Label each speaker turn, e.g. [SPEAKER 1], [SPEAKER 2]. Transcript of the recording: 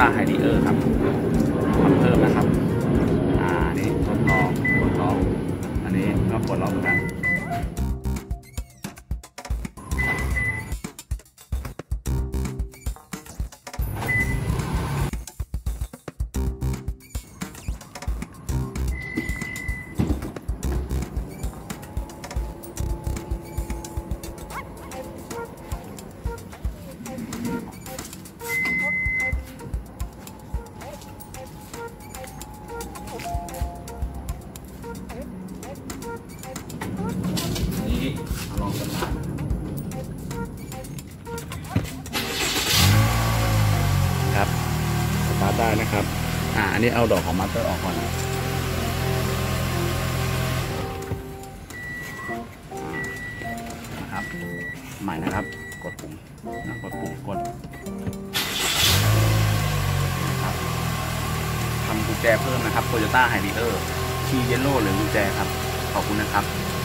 [SPEAKER 1] Harrier ครับทำเพิ่มนะครับนี่ปลดล็อกอันนี้ก็ปลดล็อกเหมือนกันลองกันครับสตาร์ทได้นะครับอันนี้เอาดอกของมัตเตอร์ออกก่อนนะครับใหม่นะครับกดปุ่มกดนะครับทำกุญแจเพิ่มนะครับ Toyota Harrier คีย์เยลโล่หรือกุญแจครับขอบคุณนะครับ